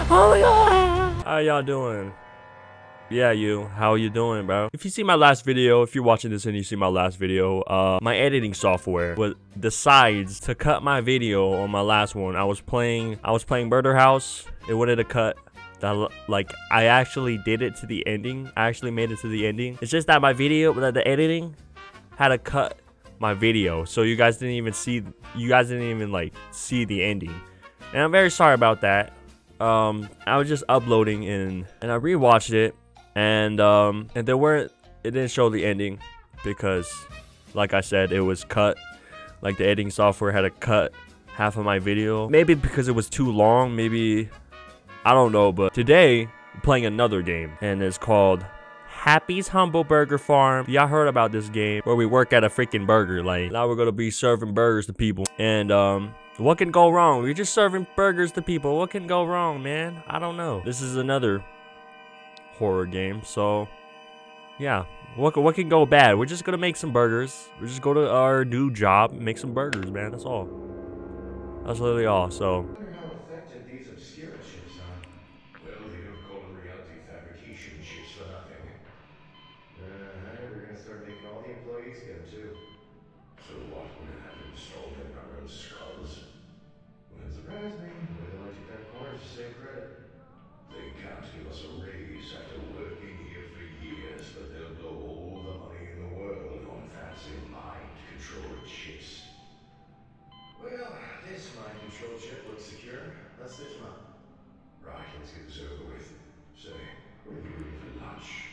Oh my god! How y'all doing? Yeah, you. How you doing, bro? If you see my last video, if you're watching this and you see my last video, my editing software decides to cut my video on my last one. I was playing Murder House. It wanted to cut that, like, I actually did it to the ending. I actually made it to the ending. It's just that my video, the editing had to cut my video, so you guys didn't even like see the ending. And I'm very sorry about that. I was just uploading and I rewatched it, and it didn't show the ending because, like I said, it was cut. Like, the editing software had to cut half of my video. Maybe because it was too long, maybe, I don't know. But today, I'm playing another game, and it's called Happy's Humble Burger Farm. Y'all heard about this game where we work at a freaking burger. Like, now we're gonna be serving burgers to people, and what can go wrong? We're just serving burgers to people. What can go wrong, man? I don't know. This is another horror game, so yeah. What can go bad? We're just gonna make some burgers. We just go to our new job and make some burgers, man. That's all. That's literally all. So. I wonder how effective these obscura chips are. Well, they don't call them reality fabrication chips for nothing. We're gonna start making all the employees get them too. So what? We're gonna have them installed in our own skulls? Wouldn't surprise me. Wait till I take that corner to save credit. They can't give us a raise after working here for years, but they'll blow all the money in the world on fancy mind-controlled chips. Well, this mind control chip looks secure. Let's stitch them up. Right, let's get this over with. Say, when are you ready for lunch?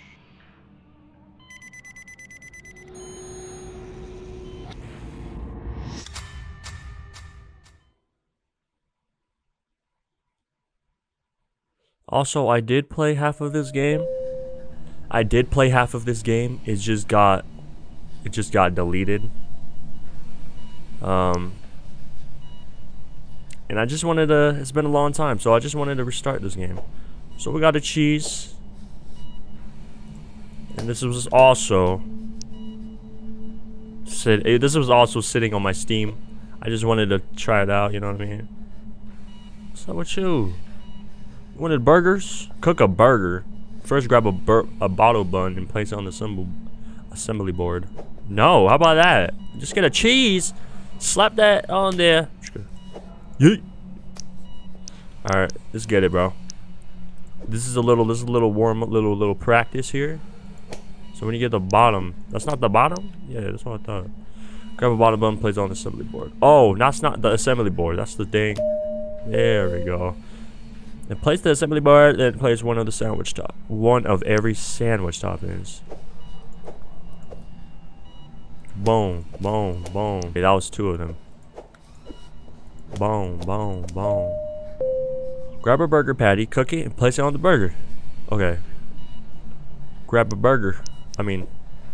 Also, I did play half of this game. It just got deleted. And I just wanted to, it's been a long time, so I just wanted to restart this game. So we got a cheese. And this was also sitting on my Steam. I just wanted to try it out, you know what I mean? What's up with you? You wanted burgers? Cook a burger. First grab a bottle bun and place it on the assembly board. No, how about that? Just get a cheese. Slap that on there. Yeet. Alright, let's get it, bro. This is a little warm up, little practice here. So when you get the bottom, that's not the bottom? Yeah, that's what I thought. Grab a bottom bun, place it on the assembly board. Oh, that's not the assembly board, that's the thing. There we go. Then place the assembly board, then place one of every sandwich toppings. Boom, boom, boom. Okay, that was two of them. Boom, boom, boom. Grab a burger patty, cook it, and place it on the burger. Okay. Grab a burger. I mean,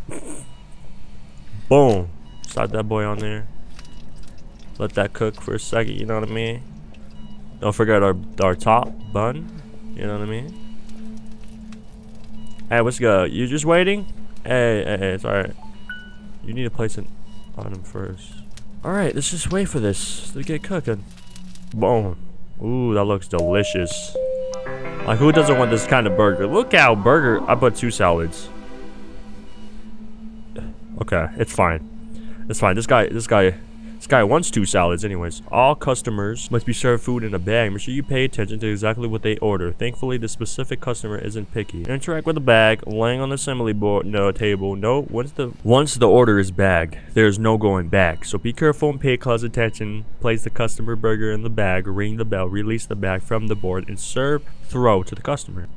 boom. Slide that boy on there. Let that cook for a second, you know what I mean? Don't forget our top bun. You know what I mean? Hey, what's good? You just waiting? Hey, it's alright. You need to place it on him first. Alright, let's just wait for this to get cooking. Boom. Ooh, that looks delicious. Like, who doesn't want this kind of burger? Look how burger. I put 2 salads. Okay, it's fine. It's fine. This guy wants 2 salads anyways. All customers must be served food in a bag. Make sure you pay attention to exactly what they order. Thankfully, the specific customer isn't picky. Interact with the bag, laying on the assembly board, table. No, once the order is bagged, there's no going back. So be careful and pay close attention. Place the customer burger in the bag, ring the bell, release the bag from the board, and throw to the customer.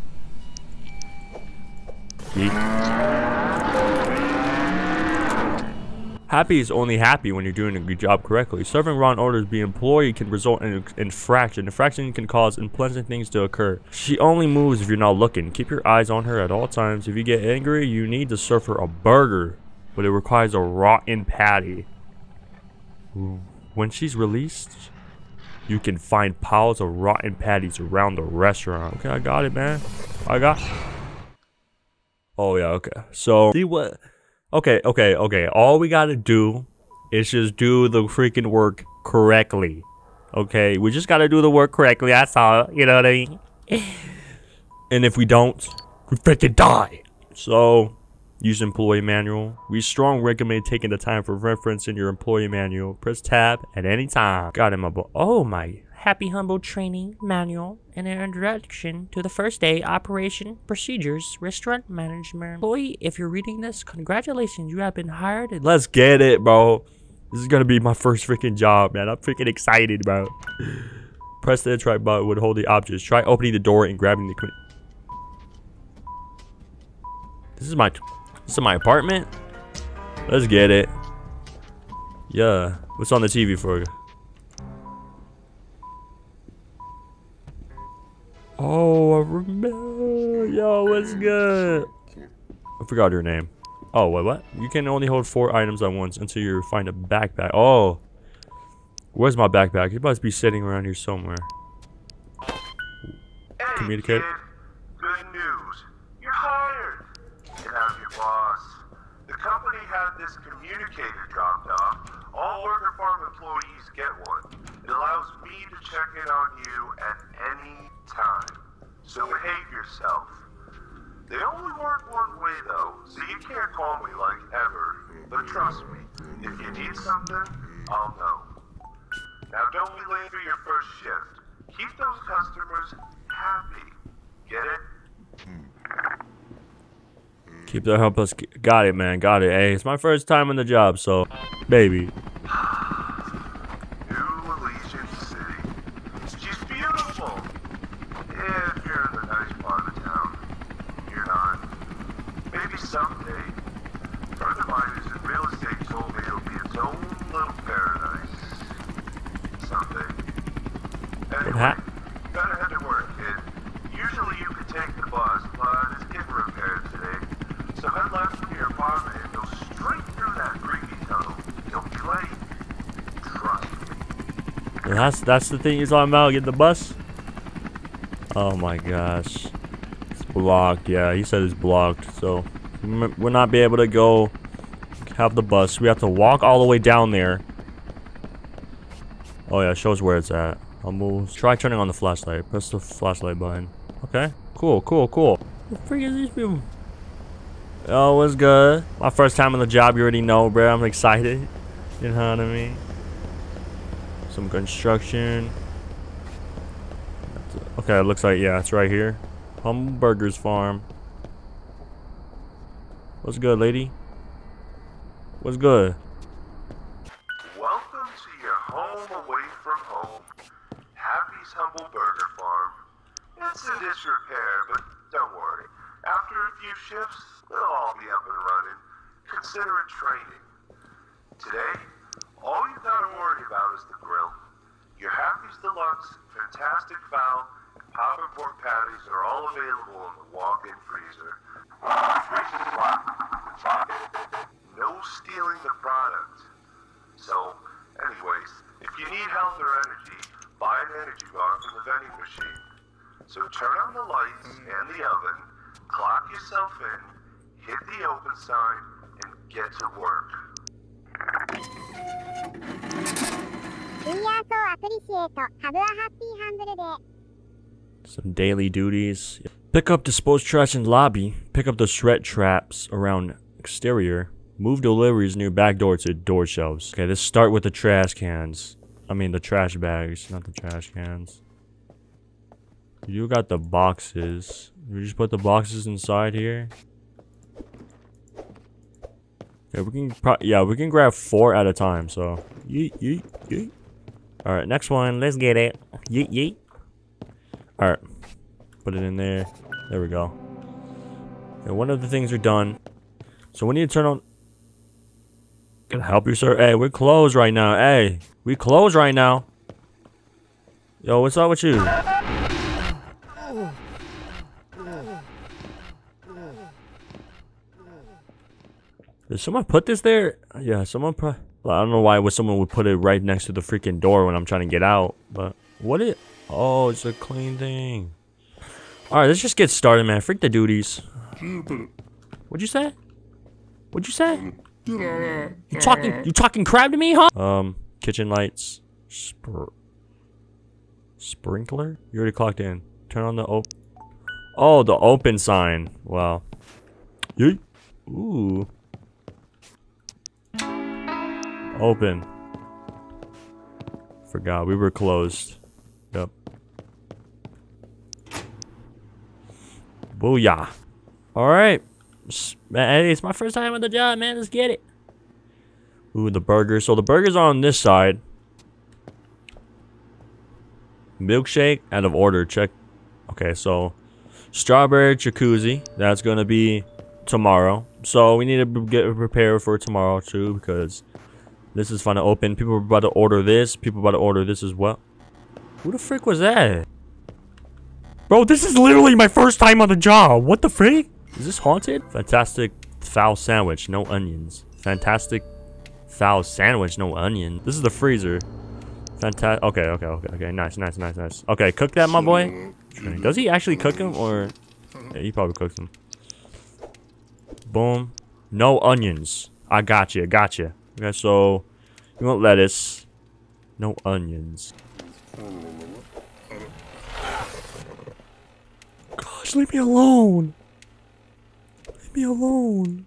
Happy is only happy when you're doing a good job correctly. Serving wrong orders by employee can result in an infraction. Infraction can cause unpleasant things to occur. She only moves if you're not looking. Keep your eyes on her at all times. If you get angry, you need to serve her a burger, but it requires a rotten patty. When she's released, you can find piles of rotten patties around the restaurant. Okay, I got it, man. Oh yeah, okay. So see what? Okay. All we gotta do is just do the freaking work correctly. Okay, we just gotta do the work correctly. That's all. You know what I mean? And if we don't, we freaking die. So, use employee manual. We strongly recommend taking the time for reference in your employee manual. Press tab at any time. Got him a oh my. Happy Humble Training Manual and an introduction to the first day operation procedures restaurant management. Employee, if you're reading this, congratulations, you have been hired. Let's get it, bro. This is gonna be my first freaking job, man. I'm freaking excited, bro. Press the try button would hold the objects. Try opening the door and grabbing the equipment. This is my apartment. Let's get it. Yeah. What's on the TV for you? Oh, I remember. Yo, what's good? I forgot your name. Oh, what? You can only hold 4 items at once until you find a backpack. Oh. Where's my backpack? It must be sitting around here somewhere. Hey, Communicate. Kid. Good news. You're hired. And I'm your boss. The company had this communicator dropped off. All Burger Farm employees get one. It allows me to check in on you at any time. So behave yourself. They only work one way though, so you can't call me like ever. But trust me, if you need something, I'll know. Now don't be late for your first shift. Keep those customers happy. Get it? Keep that help us. Got it, man. Got it. Hey, it's my first time on the job, so baby. New Elysian City. She's beautiful. If you're in the nice part of town. You're not. Maybe someday. Further miners in real estate told me it'll be its own little paradise. Someday. Anyway, gotta head to work, kid. Usually you could take the bus, but it's getting repaired today. So head left from your apartment and go straight through that creepy tunnel. You'll be late. Trust me. That's the thing you're talking about. Get the bus. Oh my gosh. It's blocked. Yeah, he said it's blocked. So we'll not be able to go have the bus. We have to walk all the way down there. Oh yeah, it shows where it's at. I'll move. Try turning on the flashlight. Press the flashlight button. Okay. Cool. What the freak is these people? Oh, what's good? My first time on the job, you already know, bro. I'm excited. You know what I mean? Some construction. Okay, it looks like, yeah, it's right here. Humble Burgers Farm. What's good, lady? What's good? Welcome to your home away from home. Happy's Humble Burger Farm. It's in disrepair, but don't worry. After a few shifts, they'll all be up and running. Consider it training. Today, all you gotta worry about is the grill. Your Happy's Deluxe, Fantastic Fowl, and Pop and Pork patties are all available in the walk-in freezer. No stealing the product. So, anyways, if you need health or energy, buy an energy bar from the vending machine. So turn on the lights and the oven, clock yourself in, hit the open sign, and get to work. Some daily duties. Pick up disposed trash in lobby. Pick up the shred traps around exterior. Move deliveries near back door to door shelves. Okay, let's start with the trash cans. I mean the trash bags, not the trash cans. You got the boxes. We just put the boxes inside here. Yeah, we can grab 4 at a time. So, yeet. All right, next one. Let's get it. Yeet. All right, put it in there. There we go. Okay, one of the things are done. So we need to turn on. Can I help you, sir? Hey, we're closed right now. Hey, we closed right now. Yo, what's up with you? Did someone put this there? Yeah, someone put. Well, I don't know why someone would put it right next to the freaking door when I'm trying to get out. But what it? Oh, it's a clean thing. All right, let's just get started, man. Freak the duties. What'd you say? What'd you say? You talking crap to me, huh? Kitchen lights. Sprinkler? You already clocked in. Turn on the Oh, the open sign. Wow. Yeet. Ooh. Open. Forgot we were closed. Yep. Booyah. Alright. Hey, it's my first time on the job, man. Let's get it. Ooh, the burger. So the burgers are on this side. Milkshake out of order. Check. Okay, so strawberry jacuzzi. That's gonna be tomorrow. So we need to get prepared for tomorrow too, because this is fun to open. People are about to order this. People are about to order this as well. Who the frick was that? Bro, this is literally my first time on the job. What the frick? Is this haunted? Fantastic foul sandwich, no onions. Fantastic foul sandwich, no onion. This is the freezer. Fantastic. Okay. Nice. Okay, cook that, my boy. Does he actually cook him, or yeah, he probably cooks him? Boom. No onions. I got you. Okay, so you want lettuce? No onions. Gosh, leave me alone. Leave me alone.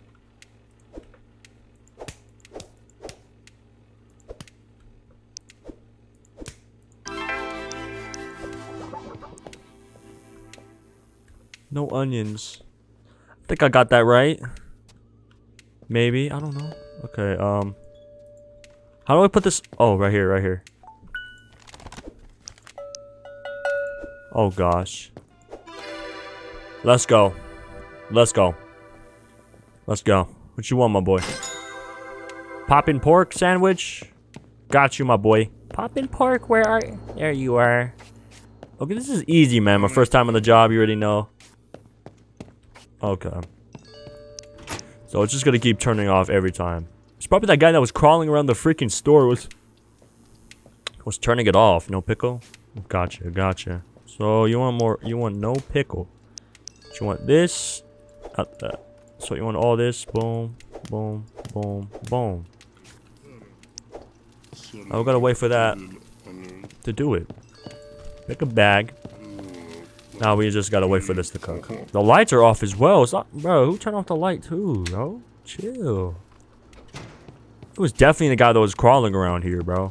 No onions. I think I got that right. Maybe. I don't know. Okay, how do I put this? Oh, right here. Oh, gosh. Let's go. What you want, my boy? Poppin' pork sandwich? Got you, my boy. Poppin' pork, where are you? There you are. Okay, this is easy, man. My first time on the job, you already know. Okay. So it's just gonna keep turning off every time. It's probably that guy that was crawling around the freaking store was turning it off. No pickle? Gotcha. So you want more? You want no pickle? You want this? So you want all this? Boom. I gotta wait for that to do it. Make a bag. Now we just gotta wait for this to cook. The lights are off as well. It's not, bro, who turned off the light too, bro? Chill. It was definitely the guy that was crawling around here, bro.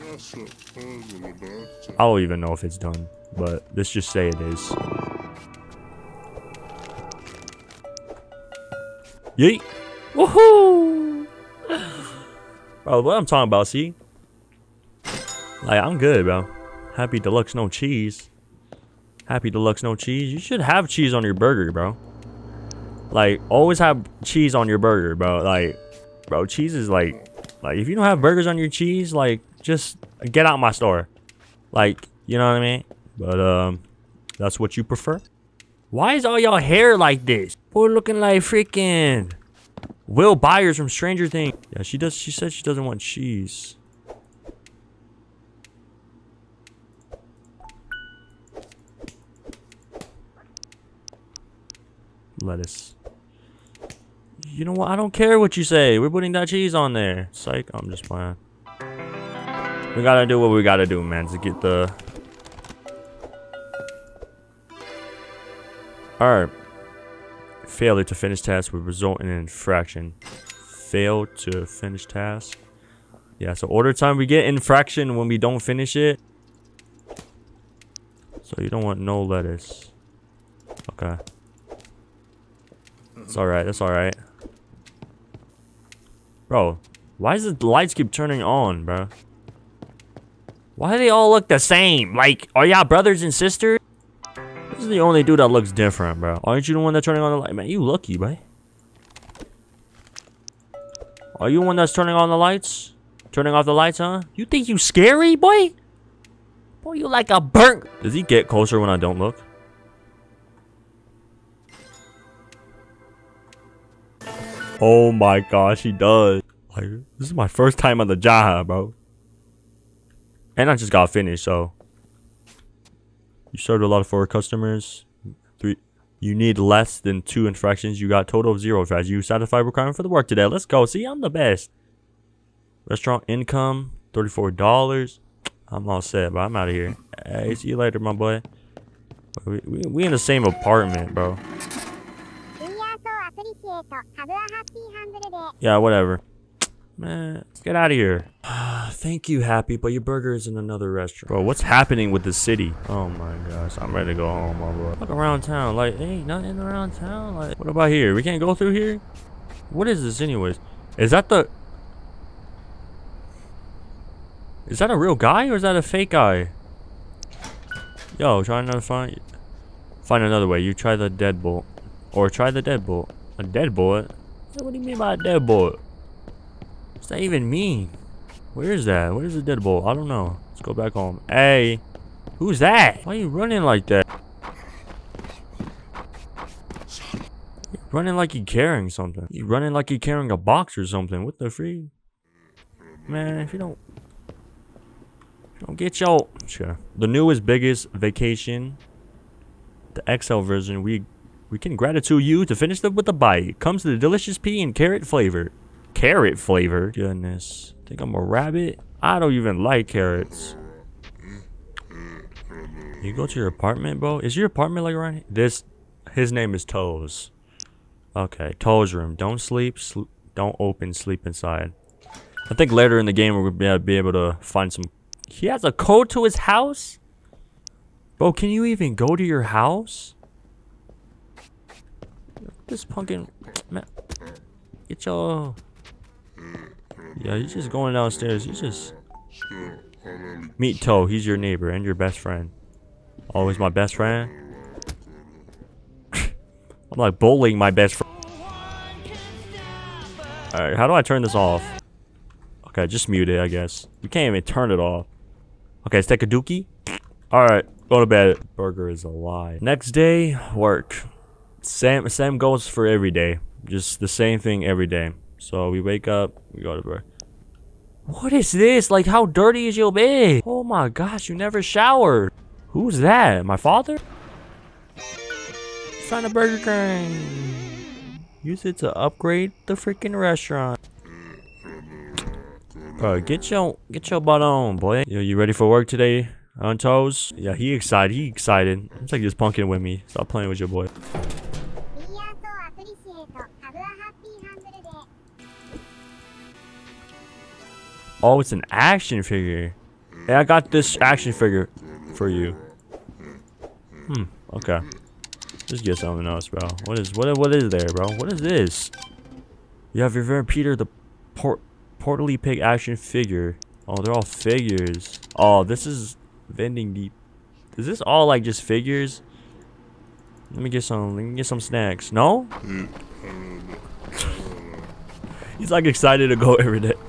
I don't even know if it's done, but let's just say it is. Yeet. Woohoo! Bro, what I'm talking about, see? Like, I'm good, bro. Happy deluxe, no cheese. Happy deluxe, no cheese. You should have cheese on your burger, bro. Like, always have cheese on your burger, bro. Like, bro, cheese is like if you don't have burgers on your cheese, like, just get out my store. Like, you know what I mean? But that's what you prefer. Why is all y'all hair like this? Boy, looking like freaking Will Byers from Stranger Things. Yeah, she said she doesn't want cheese. Lettuce. You know what? I don't care what you say. We're putting that cheese on there. Psych. I'm just playing. We gotta do what we gotta do, man, to get the... Alright. Failure to finish task would result in an infraction. Fail to finish task. Yeah, so order time, we get infraction when we don't finish it. So you don't want no lettuce. Okay. That's alright. Bro, why does the lights keep turning on, bro? Why do they all look the same? Like, are y'all brothers and sisters? This is the only dude that looks different, bro. Aren't you the one that's turning on the light? Man, you lucky, boy. Are you the one that's turning on the lights? Turning off the lights, huh? You think you scary, boy? Boy, you like a burnt... Does he get closer when I don't look? Oh my gosh, he does. Like, this is my first time on the job, bro. And I just got finished, so. You served a lot for customers. 3. You need less than 2 infractions. You got total of 0 infractions. You satisfied requirement for the work today. Let's go. See, I'm the best. Restaurant income, $34. I'm all set, but I'm out of here. Hey, see you later, my boy. We in the same apartment, bro. Yeah, whatever. Man, get out of here. Thank you, Happy, but your burger is in another restaurant. Bro, what's happening with the city? Oh my gosh, I'm ready to go home, my boy. Look around town, like, ain't nothing around town. Like, what about here? We can't go through here? What is this anyways? Is that a real guy or is that a fake guy? Yo, trying to find another way. You try the deadbolt. Or try the deadbolt. A deadbolt? What do you mean by a deadbolt? What's that even mean? Where is that? Where's the deadbolt? I don't know. Let's go back home. Hey, who's that? Why are you running like that? You're running like you're carrying something. You're running like you're carrying a box or something. What the freak? Man, if you don't get your... Sure. The newest, biggest vacation. The XL version. We can gratitude you to finish them with a bite. Comes to the delicious pea and carrot flavor. Carrot flavor? Goodness. Think I'm a rabbit? I don't even like carrots. You go to your apartment, bro? Is your apartment like around here? His name is Toes. Okay, Toes room. Don't sleep. Don't open. Sleep inside. I think later in the game we're gonna be able to find some... He has a code to his house? Bro, can you even go to your house? This pumpkin... Man, get your... Yeah, he's just going downstairs. He's just... Meet Toe. He's your neighbor and your best friend. Always my best friend. I'm like bullying my best friend. Alright, how do I turn this off? Okay, just mute it, I guess. We can't even turn it off. Okay, let's take a dookie. Alright, go to bed. Burger is a lie. Next day, work. Same goes for every day. Just the same thing every day. So we wake up, we go to bed. What is this? Like, how dirty is your bed? Oh my gosh, you never showered. Who's that? My father? Find a Burger King. Use it to upgrade the freaking restaurant. Bro, get your butt on, boy. Yo, you ready for work today? On Toes? Yeah, he excited. He excited. It's like he's punking with me. Stop playing with your boy. Oh, it's an action figure. Hey, I got this action figure for you. Okay. Just get something else, bro. What is there, bro? What is this? You have your friend Peter the Portly Pig action figure. Oh, they're all figures. Oh, this is vending deep. Is this all like just figures? Let me get some snacks. No? He's like excited to go every day.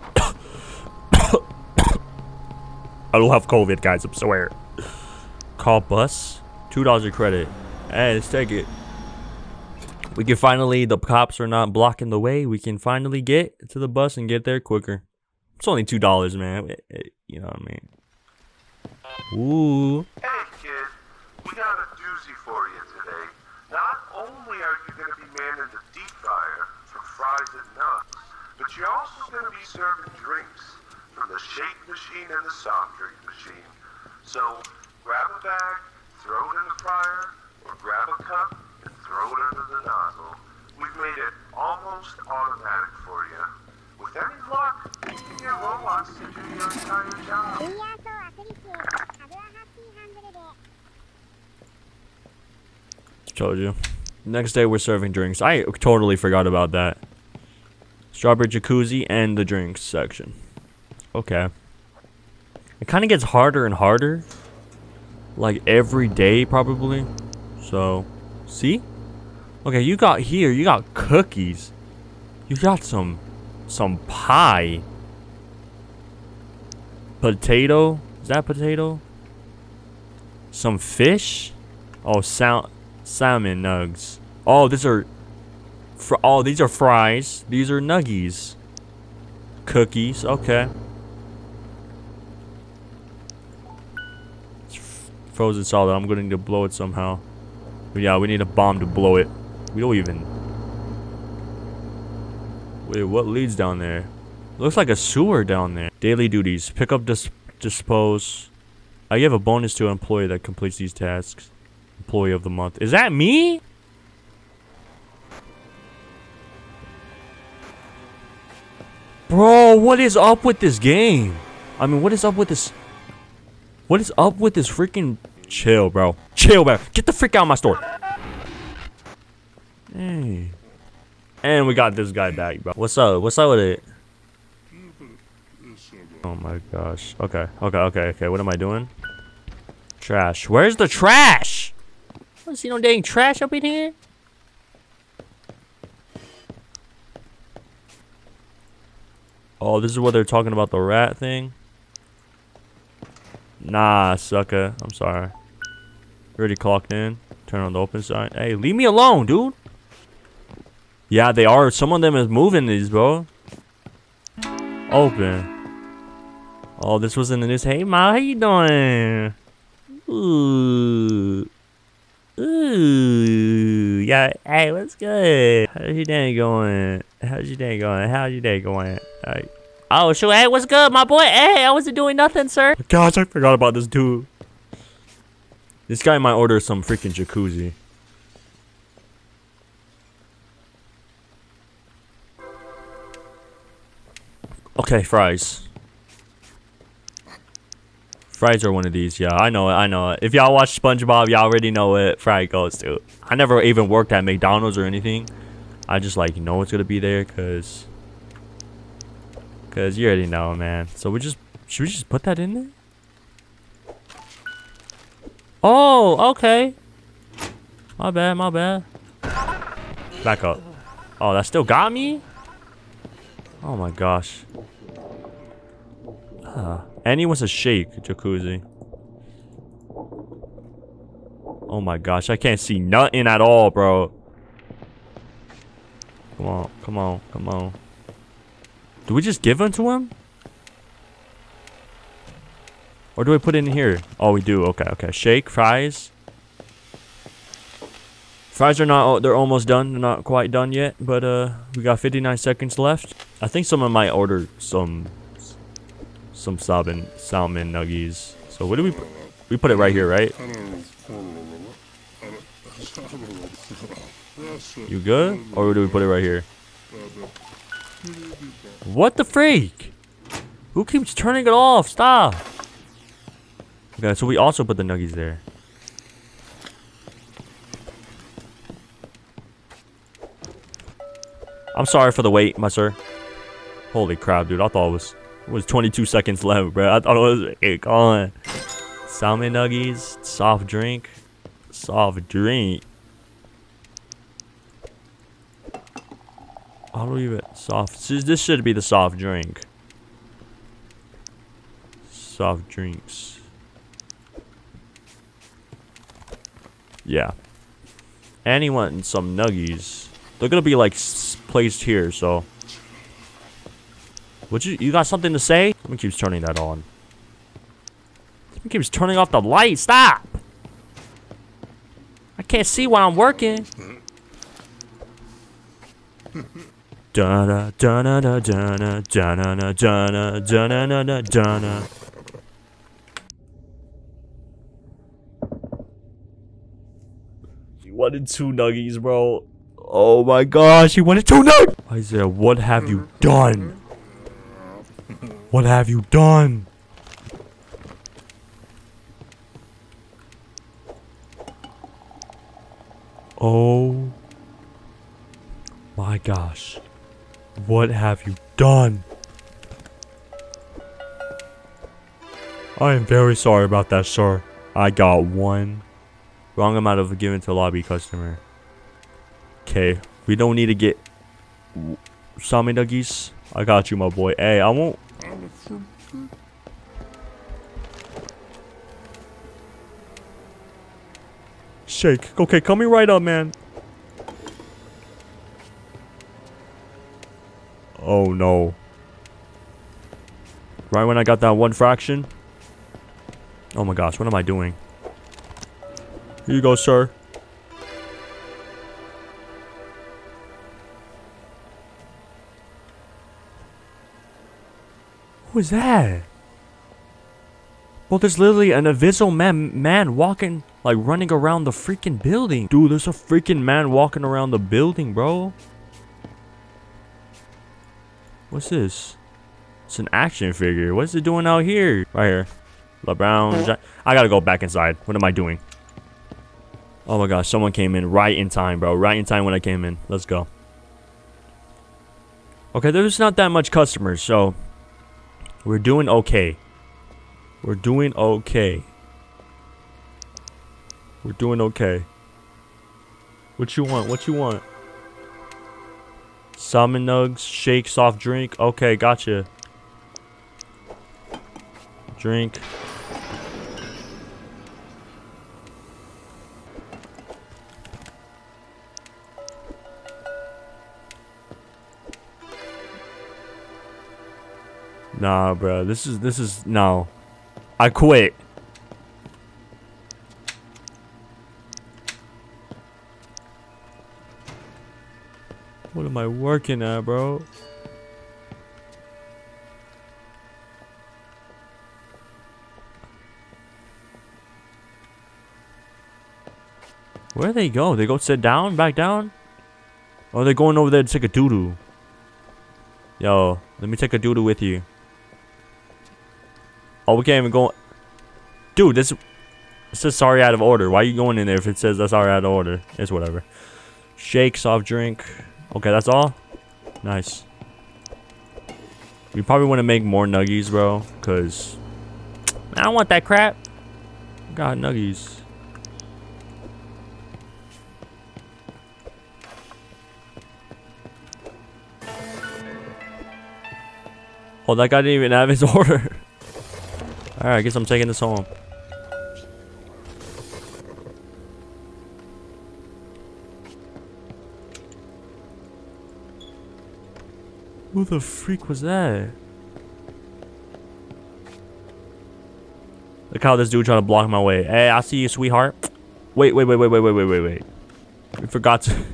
I don't have COVID, guys, I swear. Call bus. $2 credit. Hey, let's take it. We can finally, the cops are not blocking the way. We can finally get to the bus and get there quicker. It's only $2, man. You know what I mean? Ooh. Hey, kid. We got a doozy for you today. Not only are you going to be manning the deep fryer for fries and nuts, but you're also going to be serving drinks from the shake machine and the soft drink machine. So, grab a bag, throw it in the fryer, or grab a cup and throw it under the nozzle. We've made it almost automatic for you. With any luck, you can get robots to do your entire job. Told you. Next day we're serving drinks. I totally forgot about that. Strawberry jacuzzi and the drinks section. Okay. It kind of gets harder and harder. Like every day probably. So, see? Okay, you got cookies. You got some pie. Potato? Is that potato? Some fish? Oh, salmon nugs. Oh, these are fries. These are nuggies. Cookies. Okay. Frozen solid. I'm going to need to blow it somehow. But yeah, we need a bomb to blow it. We don't even... Wait, what leads down there? Looks like a sewer down there. Daily duties. Pick up, dispose You have a bonus to an employee that completes these tasks. Employee of the month. Is that me? Bro, what is up with this game? I mean, what is up with this? What is up with this freaking... Chill, bro. Chill, bro. Get the freak out of my store. Hey. And we got this guy back, bro. What's up? What's up with it? Oh my gosh. Okay. What am I doing? Trash. Where's the trash? I don't see no dang trash up in here. Oh, this is what they're talking about, the rat thing? Nah, sucker. I'm sorry. Already clocked in. Turn on the open sign. Hey, leave me alone, dude. Yeah, they are. Some of them is moving these, bro. Open. Oh, this was in the news. Hey, Ma, how you doing? Ooh. Ooh. Yeah, hey, what's good? How's your day going? How's your day going? Alright. Oh, shoot. Hey, what's good, my boy? Hey, I wasn't doing nothing, sir. Gosh, I forgot about this dude. This guy might order some freaking jacuzzi. Okay, fries. Fries are one of these. Yeah, I know it. If y'all watch SpongeBob, y'all already know what fry goes to. I never even worked at McDonald's or anything. I just like know it's gonna be there cause you already know, man. So should we just put that in there? Oh, okay. My bad. Back up. Oh, that still got me? Oh my gosh. And he wants a shake jacuzzi. Oh my gosh, I can't see nothing at all, bro. Come on. Do we just give them to him? Or do we put it in here? Oh, we do. Okay. Shake, fries. Fries are not, they're almost done. They're not quite done yet, but we got 59 seconds left. I think someone might order some salmon nuggies. So what do we put it right here, right? You good? Or do we put it right here? What the freak? Who keeps turning it off? Stop. Okay, so we also put the nuggies there. I'm sorry for the wait, my sir. Holy crap, dude. I thought it was 22 seconds left, bro. I thought it was gone. Salmon nuggies, soft drink. How do we even soft? This should be the soft drink. Soft drinks. Yeah. And he wants some nuggies. They're gonna be like placed here, so. You got something to say? Someone keeps turning that on. Someone keeps turning off the light. Stop! I can't see while I'm working. He wanted 2 nuggies, bro. Oh my gosh, he wanted 2 nuggies! Isaiah, what have you done? What have you done? Oh my gosh. What have you done? I am very sorry about that, sir. I got 1 wrong amount of given to lobby customer. Okay, we don't need to get salmon nuggies. I got you, my boy. Hey, I won't. Shake. Okay, coming right up, man. Oh no. Right when I got that 1 fraction. Oh my gosh, what am I doing? Here you go, sir. Who is that? Bro, there's literally an invisible man walking, like running around the freaking building. Dude, there's a freaking man walking around the building, bro. What's this? It's an action figure. What's it doing out here? Right here. LeBron. I gotta go back inside. What am I doing? Oh my gosh, someone came in right in time, bro. Right in time when I came in. Let's go. Okay, there's not that much customers, so we're doing okay. We're doing okay. We're doing okay. What you want? What you want? Salmon nugs, shake, soft drink. Okay, gotcha. Drink. Nah, bro. This is no. I quit. What am I working at, bro? Where they go? They go sit down? Back down? Or they're going over there to take a doo-doo? Yo, let me take a doo-doo with you. Oh, we can't even go. Dude, this says sorry out of order. Why are you going in there if it says that's sorry out of order? It's whatever. Shake, soft drink. Okay, that's all? Nice. We probably want to make more nuggies, bro. Because I don't want that crap. Got nuggies. Oh, that guy didn't even have his order. Alright, I guess I'm taking this home. Who the freak was that? Look how this dude trying to block my way. Hey, I see you, sweetheart. Wait. We forgot to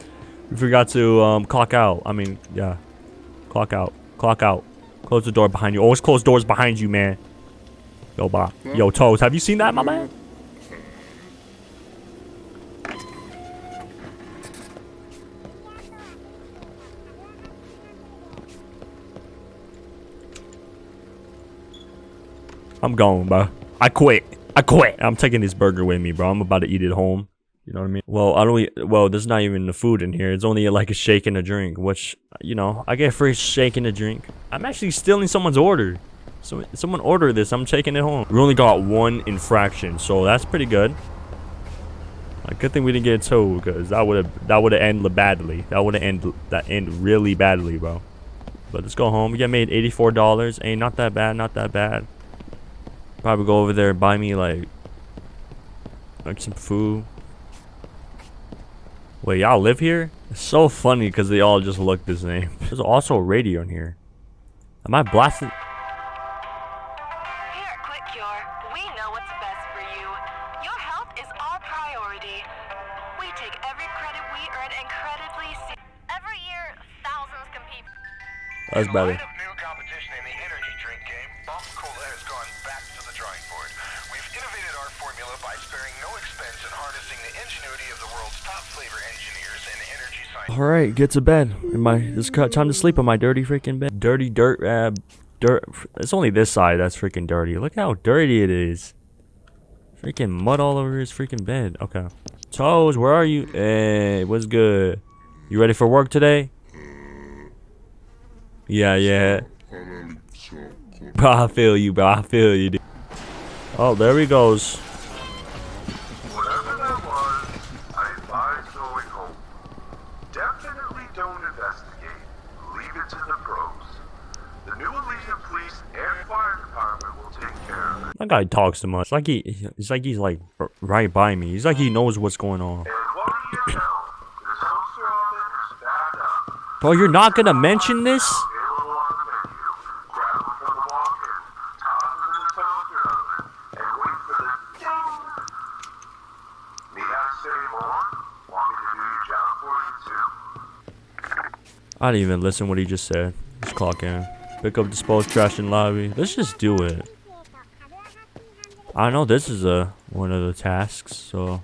clock out. I mean, yeah. Clock out. Clock out. Close the door behind you. Always close doors behind you, man. Yo, Bob. Yo, Toes, have you seen that, my man? I'm going, bro. I quit. I'm taking this burger with me, bro. I'm about to eat it home. You know what I mean? Well, there's not even the food in here. It's only like a shake and a drink, which, you know, I get free shake and a drink. I'm actually stealing someone's order. So someone ordered this. I'm taking it home. We only got one infraction, so that's pretty good. Like, good thing we didn't get towed, because that would have ended badly. That would have end really badly, bro. But let's go home. We got made $84. Ain't not that bad. Not that bad. Probably go over there and buy me like some food. Wait, y'all live here? It's so funny because they all just look the same. There's also a radio in here. Am I blasting? Here at Quick Cure, we know what's best for you. Your health is our priority. We take every credit we earn incredibly seriously. Every year, thousands compete. That's better. In light of new competition in the energy drink game, Coca-Cola has gone back to the drawing board. We've innovated our formula by sparing no expense and harnessing the ingenuity of the world's top flavor engineers and energy scientists. All right, get to bed. It's time to sleep in my dirty freaking bed. Dirty dirt. It's only this side that's freaking dirty. Look how dirty it is. Freaking mud all over his freaking bed. Okay. Toes, where are you? Hey, what's good? You ready for work today? Yeah. Bro, I feel you, bro. I feel you, dude. Oh, there he goes. Whatever that was, I advise going home. Definitely don't investigate. Leave it to the pros. The new Elysian Police and Fire Department will take care of it. That guy talks too much. It's like he's like right by me. He's like he knows what's going on. And what do you know? The toaster oven is back up. Bro, you're not gonna mention this? Available on the menu. Grab them from the walk-in, toss them in the toaster oven, and wait for the ding. Need I say more? Want me to do your job for you too? I didn't even listen what he just said. Just clock in. Pick up disposed trash in lobby. Let's just do it. I know this is one of the tasks, so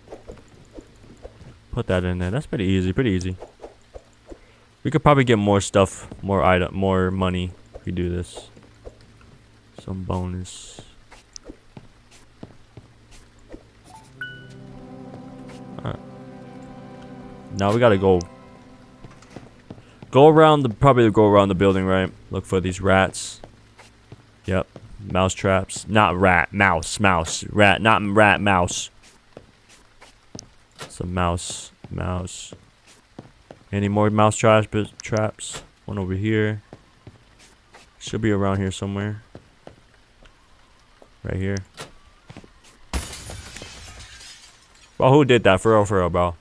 put that in there. That's pretty easy, pretty easy. We could probably get more stuff, more money if we do this. Some bonus. Alright. Now we gotta go around probably go around the building, right? Look for these rats. Yep. Mouse traps. Not rat. Mouse. Mouse. Rat. Not rat. Mouse. Some mouse. Mouse. Any more mouse traps? One over here. Should be around here somewhere. Right here. Bro, who did that? For real, bro.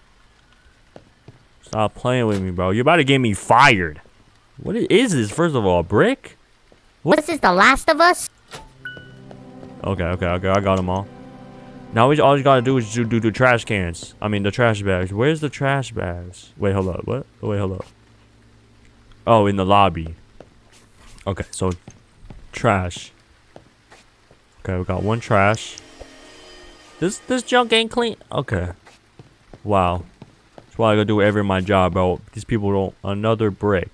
Stop playing with me, bro. You're about to get me fired. What is this? First of all, a brick? What is this, The Last of Us? Okay. I got them all. Now all you gotta do is do the trash cans. I mean, the trash bags. Where's the trash bags? Wait, hold up. What? Oh, wait, hold up. Oh, in the lobby. Okay, so trash. Okay, we got one trash. This junk ain't clean. Okay. Wow. That's why I gotta do every my job, bro. These people don't. Another brick.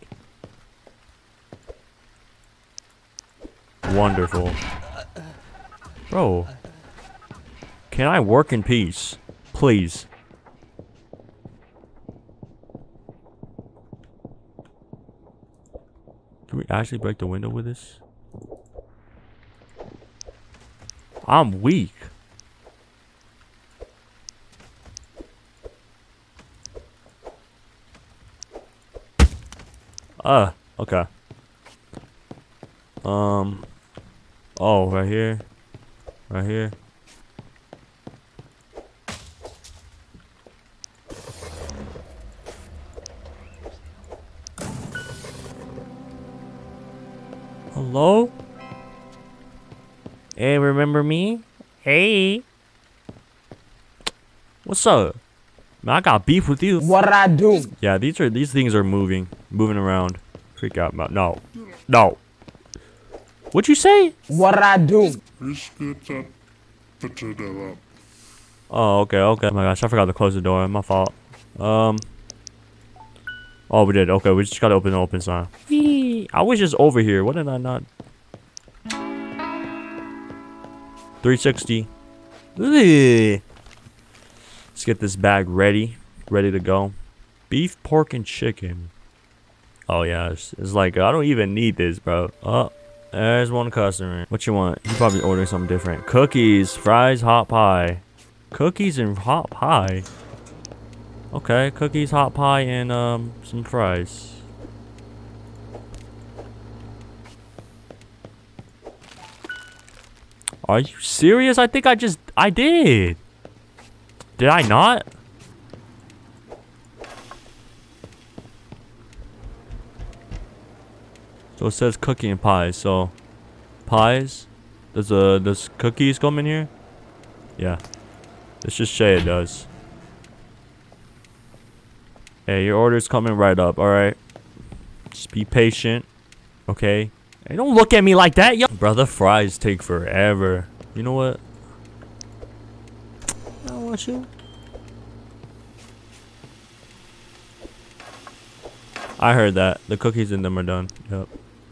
Wonderful. Bro. Can I work in peace? Please. Can we actually break the window with this? I'm weak. Okay. Oh, right here. Right here. Hello? Hey, remember me? Hey. What's up? Man, I got beef with you. What did I do? Yeah, these things are moving around. Freak out about no. What'd you say? What did I do? Oh, okay. Oh my gosh, I forgot to close the door. My fault. Oh, we did. Okay, we just gotta open the open sign. I was just over here. What did I not? 360. Let's get this bag ready to go. Beef, pork, and chicken. Oh yeah, it's like I don't even need this, bro. Oh, there's one customer. What you want? You probably ordering something different. Cookies, fries, hot pie. Cookies and hot pie. Okay, cookies, hot pie, and some fries. Are you serious? I think I did. Did I not? So it says cookie and pies. So pies. Does cookies come in here? Yeah. Let's just say it does. Hey, your order's coming right up. All right. Just be patient. Okay. Hey, don't look at me like that, yo. Brother, fries take forever. You know what? I don't want you. I heard that. The cookies in them are done. Yep.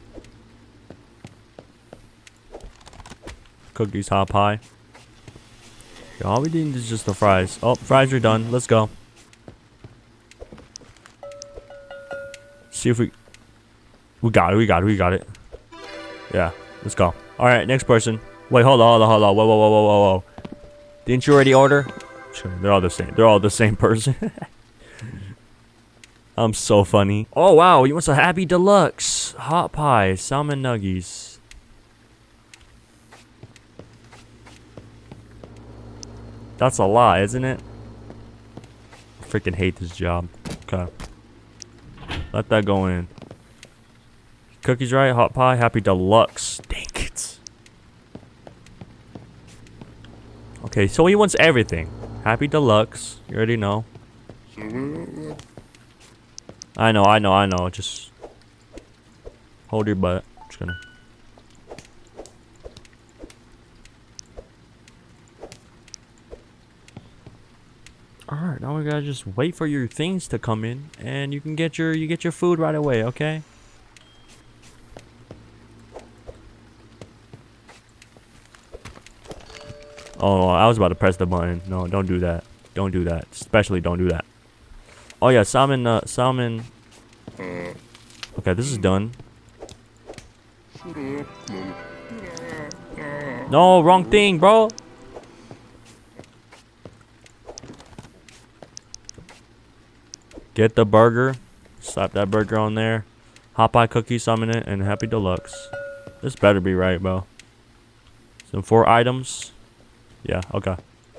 Cookies, hot pie. Okay, all we need is just the fries. Oh, fries are done. Let's go. See if we got it. Yeah, let's go. All right, next person. Wait, hold on. Whoa. Didn't you already order? Sure, they're all the same. They're all the same person. I'm so funny. Oh wow, you want some Happy Deluxe hot pie, salmon nuggies. That's a lot, isn't it? I freaking hate this job. Okay. Let that go in. Cookies, right? Hot pie, Happy Deluxe. Dang it. Okay, so he wants everything. Happy Deluxe. You already know. I know. Just hold your butt. Just gonna. Alright, now we gotta just wait for your things to come in, and you get your food right away, okay? Oh, I was about to press the button. No, don't do that. Don't do that. Especially don't do that. Oh yeah, salmon. Okay, this is done. No, wrong thing, bro. Get the burger. Slap that burger on there. Hot pie cookie, summon it, and happy deluxe. This better be right, bro. Some 4 items. Yeah, okay.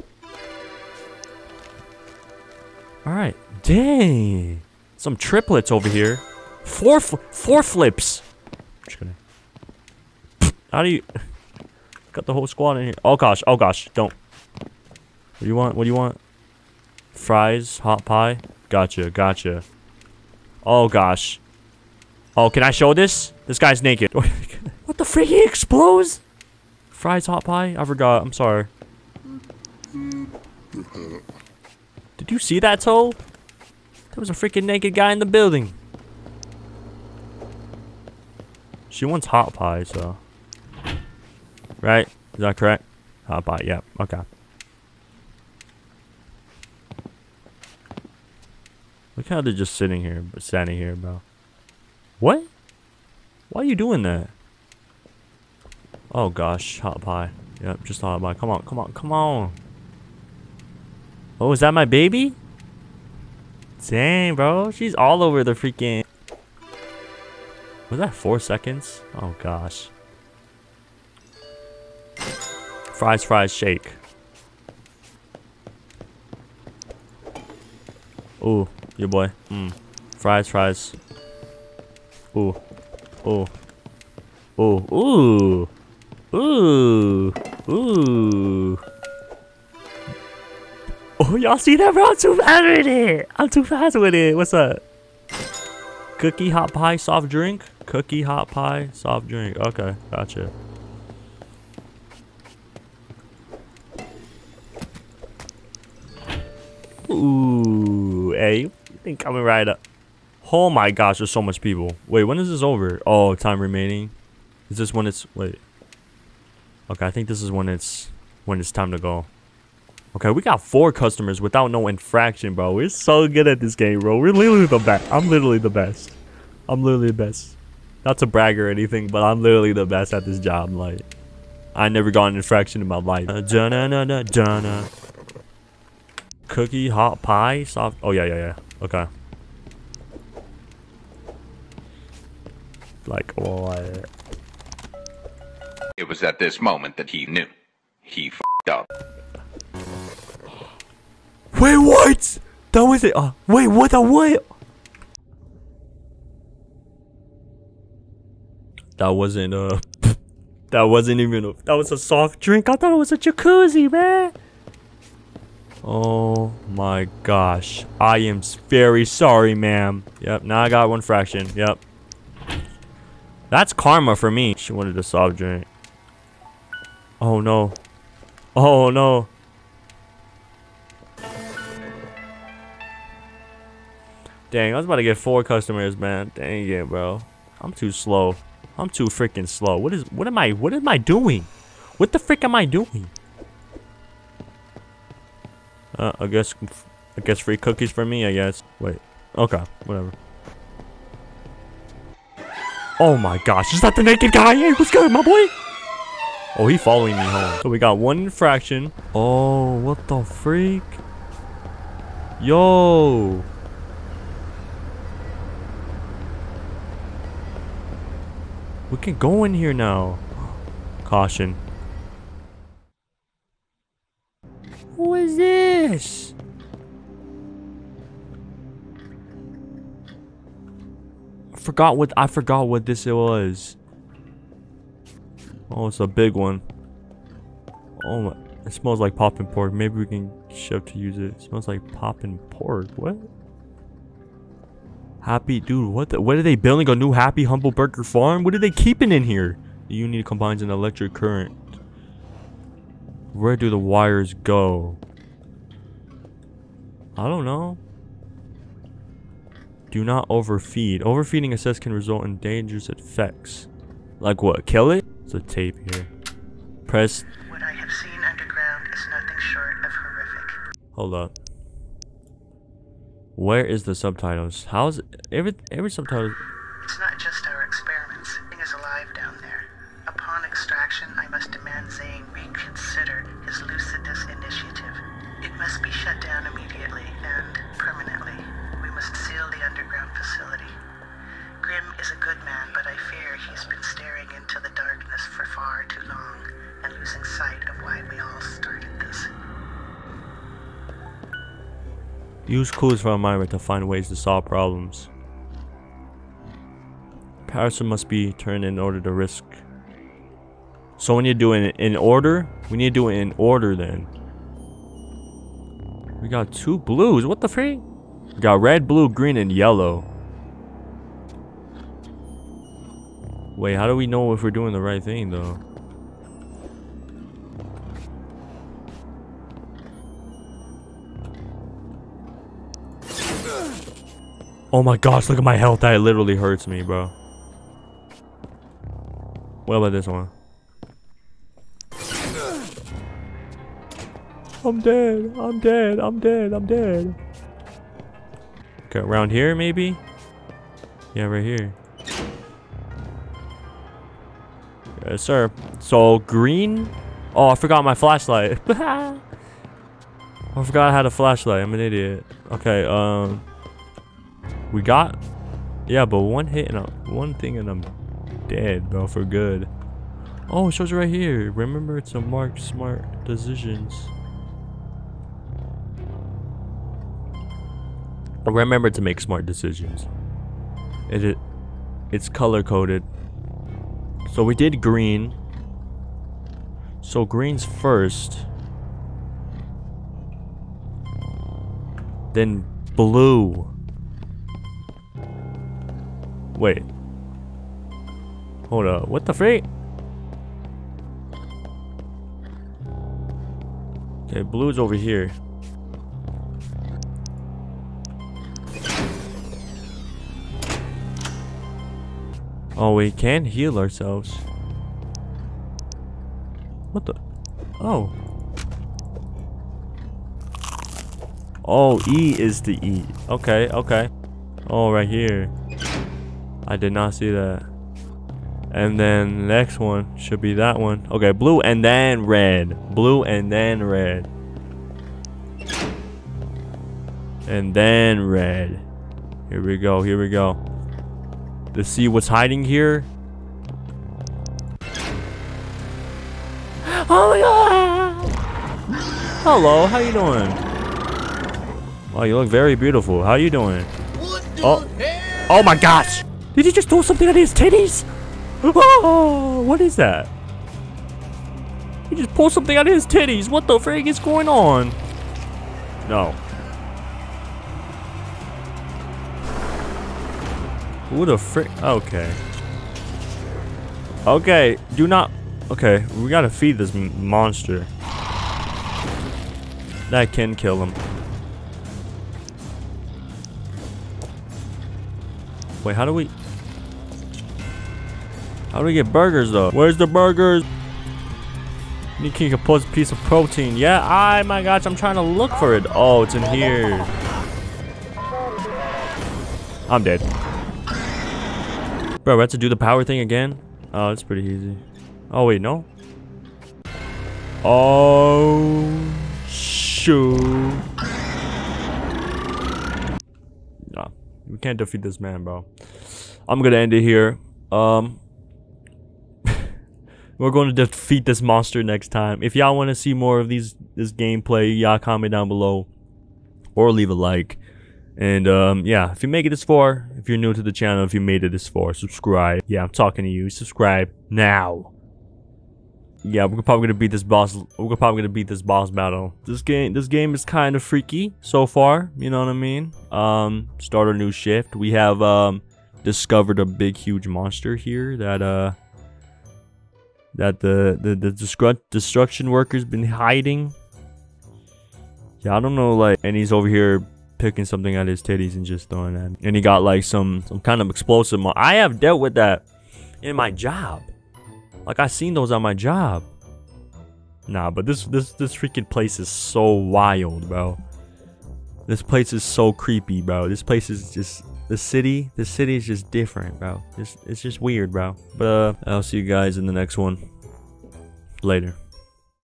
Alright. Dang. Some triplets over here. Four flips. Just kidding. How do you... Got the whole squad in here. Oh gosh, don't. What do you want? What do you want? Fries, hot pie. Gotcha. Oh gosh. Oh, can I show this? This guy's naked. What the freak? He explodes? Fries, hot pie? I forgot. I'm sorry. Did you see that, Toe? There was a freaking naked guy in the building. She wants hot pie, so... Right? Is that correct? Hot pie, yeah. Okay. Look how they're just sitting here, standing here, bro. What? Why are you doing that? Oh gosh, hot pie. Yep, just hot pie. Come on. Oh, is that my baby? Dang, bro. She's all over the freaking... Was that 4 seconds? Oh gosh. Fries, shake. Ooh, your boy. Fries. Ooh. Oh, y'all see that, bro? I'm too fast with it. What's up? Cookie, hot pie, soft drink. Cookie, hot pie, soft drink. Okay, gotcha. Ooh, hey, you think coming right up? Oh my gosh, there's so much people. Wait, when is this over? Oh, time remaining. Is this when it's... Wait. Okay, I think this is when it's time to go. Okay, we got 4 customers without no infraction, bro. We're so good at this game, bro. We're literally the best. I'm literally the best. Not to brag or anything, but I'm literally the best at this job. Like, I never got an infraction in my life. Cookie, hot pie, soft... Oh, yeah. Okay. Like, what? It was at this moment that he knew. He f***ed up. Wait, what? That was it. Wait, what? That wasn't that wasn't even that was a soft drink. I thought it was a jacuzzi, man. Oh my gosh. I am very sorry, ma'am. Yep, now I got 1 fraction. Yep. That's karma for me. She wanted a soft drink. Oh no. Dang, I was about to get 4 customers, man. Dang it, bro. I'm too slow. I'm too freaking slow. What am I doing? What the frick am I doing? I guess free cookies for me, I guess. Wait. Okay, whatever. Oh my gosh, is that the naked guy? Hey, what's good, my boy? Oh, he following me home. So we got 1 infraction. Oh, what the freak? Yo. We can go in here now. Caution. Who is this? I forgot what this was. Oh, it's a big one. Oh my, it smells like poppin' pork. Maybe we can shove to use it. It smells like poppin' pork. What? Happy dude, what are they building? A new Happy Humble Burger farm? What are they keeping in here? The unit combines an electric current. Where do the wires go? I don't know. Do not overfeed. Overfeeding, it says, can result in dangerous effects. Like what? Kill it? It's a tape here. Press. What I have seen underground is nothing short of horrific. Hold up. Where is the subtitles? How's every subtitle? It's not just our experiments. Thing is alive down there. Upon extraction, I must demand Zane reconsider his Lucidus initiative. It must be shut down immediately and permanently. We must seal the underground facility. Grimm is a good man, but I fear he's been staring into the darkness for far too long and losing sight of why we all started this. Use clues from environment to find ways to solve problems. Parasite must be turned in order to risk. So we need to do it in order? We need to do it in order then. We got 2 blues. What the freak? We got red, blue, green, and yellow. Wait, how do we know if we're doing the right thing though? Oh my gosh, look at my health. That literally hurts me, bro. What about this one? I'm dead. I'm dead. I'm dead. I'm dead. Okay, around here maybe? Yeah, right here. Yes, sir. So, green? Oh, I forgot my flashlight. I forgot I had a flashlight. I'm an idiot. Okay, we got... Yeah, but one hit and one thing and I'm dead, bro, for good. Oh, it shows right here. Remember, it's a mark smart decisions. Remember to make smart decisions. It's color coded. So we did green. So green's first. Then blue. Wait. Hold up. What the freak? Okay, blue's over here. Oh, we can heal ourselves. What the? Oh. Oh, E is the E. Okay, okay. Oh, right here. I did not see that. And then the next one should be that one. Okay, blue and then red. Blue and then red. And then red. Here we go, here we go. To see what's hiding here. Oh my god! Hello, how you doing? Wow, you look very beautiful. How you doing? Oh, oh my gosh! Did he just throw something at his titties? Oh, what is that? He just pulled something out of his titties. What the frig is going on? No. Who the frick? Okay. Okay, do not. Okay, we gotta feed this monster. That can kill him. Wait, how do we get burgers though? Where's the burgers? Need to a piece of protein. Yeah, oh my gosh, I'm trying to look for it. Oh, it's in here. I'm dead. Bro, we have to do the power thing again? Oh, it's pretty easy. Oh, wait, no? Oh, shoot. No, we can't defeat this man, bro. I'm gonna end it here. We're going to defeat this monster next time. If y'all want to see more of this gameplay, y'all comment down below. Or leave a like. And yeah, if you make it this far, if you're new to the channel, if you made it this far, subscribe. Yeah, I'm talking to you. Subscribe now. Yeah, we're probably gonna beat this boss. We're probably gonna beat this boss battle. This game is kind of freaky so far. You know what I mean? Start a new shift. We have discovered a big, huge monster here that the destruction workers been hiding. Yeah, I don't know, like, and he's over here picking something out of his titties and just throwing that. And he got like some kind of explosive. I have dealt with that in my job. Like, I seen those on my job. Nah, but this freaking place is so wild, bro. This place is so creepy, bro. This place is just the city is just different, bro. It's just weird, bro. But I'll see you guys in the next one. Later.